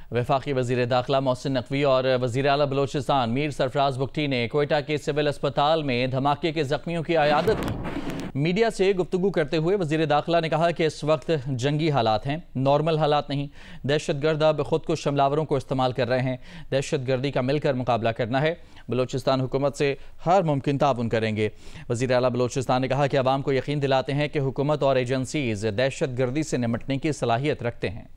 वफाकी वज़ीर दाखिला मोहसिन नकवी और वज़ीर आला बलोचिस्तान मीर सरफराज बुगटी ने कोयटा के सिविल अस्पताल में धमाके के जख्मियों की आयादत की। मीडिया से गुफ्तगू करते हुए वज़ीर दाखिला ने कहा कि इस वक्त जंगी हालात हैं, नॉर्मल हालात नहीं। दहशतगर्द अब खुद को हमलावरों को इस्तेमाल कर रहे हैं। दहशतगर्दी का मिलकर मुकाबला करना है। बलोचिस्तान हुकूमत से हर मुमकिन ताउन करेंगे। वज़ीर आला बलोचिस्तान ने कहा कि अवाम को यकीन दिलाते हैं कि हुकूमत और एजेंसीज दहशतगर्दी से निपटने की सलाहियत रखते हैं।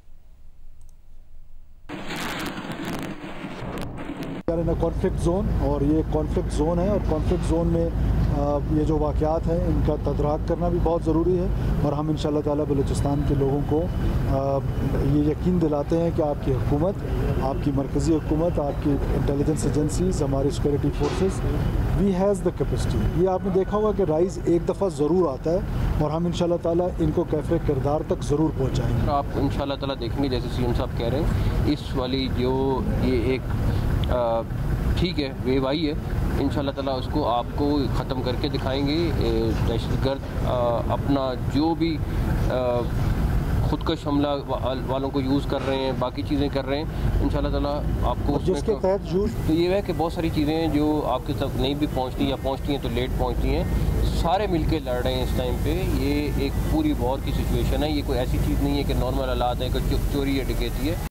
कॉन्फ्लिक्ट जोन, और ये कॉन्फ्लिक्ट जोन है, और कॉन्फ्लिक्ट जोन में ये जो वाक़यात हैं इनका तदराक करना भी बहुत ज़रूरी है। और हम इंशाअल्लाह ताला बलूचिस्तान के लोगों को ये यकीन दिलाते हैं कि आपकी हुकूमत, आपकी मरकज़ी हुकूमत, आपकी इंटेलिजेंस एजेंसीज, हमारी security forces, we has the capacity. ये आपने देखा होगा कि राइज़ एक दफ़ा ज़रूर आता है और हम इंशाअल्लाह ताला इनको कैफ़े किरदार तक ज़रूर पहुँचाएँगे। आप इंशाअल्लाह ताला देखेंगे जैसे सीएम साहब कह रहे हैं, इस वाली जो ये एक ठीक है वेव आई है, इंशाअल्लाह ताला उसको आपको ख़त्म करके दिखाएंगे। दहशतगर्द अपना जो भी खुदकश हमला वालों को यूज़ कर रहे हैं, बाकी चीज़ें कर रहे हैं, इंशाअल्लाह ताला आपको जिसके तहत तो ये है कि बहुत सारी चीज़ें हैं जो आपके तक नहीं भी पहुंचती या पहुंचती हैं तो लेट पहुंचती हैं। सारे मिलके लड़ रहे हैं इस टाइम पे। ये एक पूरी वॉर की सिचुएशन है। ये कोई ऐसी चीज़ नहीं है कि नॉर्मल हालात है कि चोरी या डकैती है।